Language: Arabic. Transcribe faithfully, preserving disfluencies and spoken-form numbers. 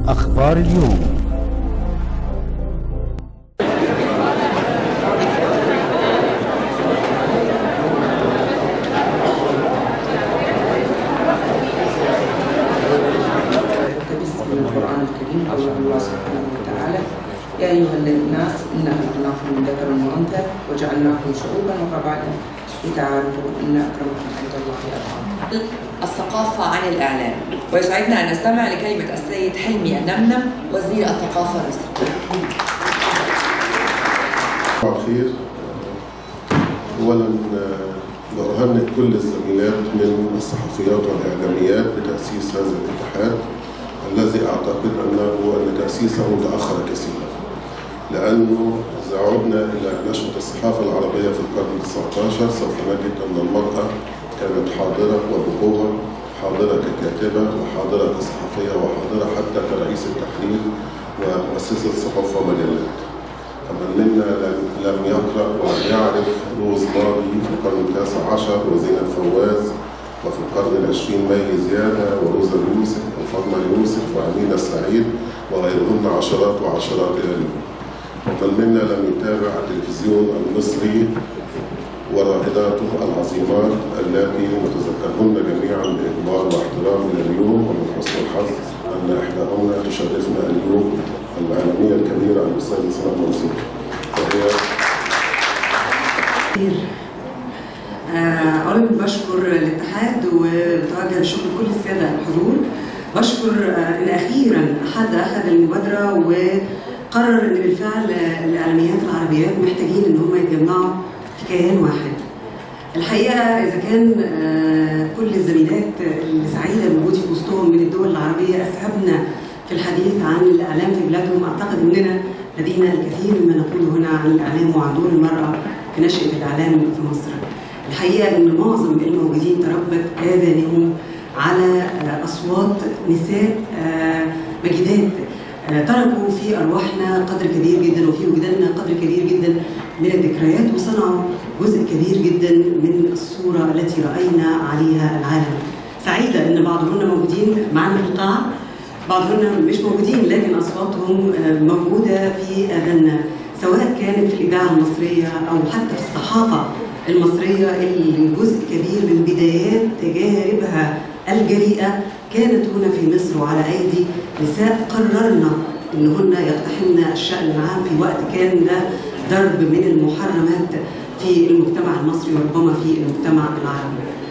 أخبار اليوم. من القرآن الكريم قول الله سبحانه وتعالى: يا أيها الناس إنا خلقناكم من ذكر وأنثى وجعلناكم شعوبا وقبائل لتعارفوا إن أكرمكم عند الله أتقاكم. الثقافة عن الإعلام، ويسعدنا أن نستمع لكلمة السيد حلمي النمنم وزير الثقافة المصري. صباح الخير. أولاً بأهنئ كل الزميلات من الصحفيات والإعلاميات بتأسيس هذا الاتحاد الذي أعتقد أنه أن تأسيسه تأخر كثيرا، لأنه إذا عدنا إلى نشأة الصحافة العربية في القرن التاسع عشر سوف نجد أن المرأة كانت حاضرة وبقوة، حاضرة ككاتبة وحاضرة كصحفية وحاضرة حتى كرئيس التحرير ومؤسسة صحف ومجلات. فمن منا لم يقرأ ولم يعرف روز ماضي في القرن التاسع عشر وزينب فواز، وفي القرن العشرين ميلي زيادة وروزا يوسف وفاطمة يوسف وأمينة سعيد وغيرهن عشرات وعشرات إلى اليوم. ومن منا لم يتابع التلفزيون المصري ورائداته العظيمات اللاتي نتذكرهن جميعا بإكبار واحترام إلى اليوم، ومن حسن الحظ أن إحداهن تشرفنا اليوم الإعلامية الكبيرة الأستاذة سناء منصور. أولا بشكر الاتحاد وبتوجه الشكر لكل السادة الحضور. بشكر إن أخيرا حد أخذ المبادرة وقرر إن بالفعل الإعلاميات العربيات محتاجين إن هم يتجمعوا في كيان واحد. الحقيقة إذا كان كل الزميلات اللي سعيدة بوجودي في وسطهم من الدول العربية أسهبنا في الحديث عن الإعلام في بلادهم، أعتقد إننا لدينا الكثير مما نقوله هنا عن الإعلام وعن دور المرأة في نشأة الإعلام في مصر. الحقيقة إن معظم الموجودين تربت آذانهم على أصوات نساء مجيدات تركوا في أرواحنا قدر كبير جدا وفي وجداننا قدر كبير جدا من الذكريات، وصنعوا جزء كبير جدا من الصورة التي رأينا عليها العالم. سعيدة إن بعضهن موجودين معنا في القاعة، بعضهن مش موجودين لكن أصواتهم موجودة في آذاننا، سواء كانت في الإذاعة المصرية أو حتى في الصحافة المصرية اللي جزء كبير من بدايات تجاربها الجريئة كانت هنا في مصر وعلى أيدي نساء قررنا إنهن يقتحمن الشأن العام في وقت كان ده ضرب من المحرمات في المجتمع المصري وربما في المجتمع العربي.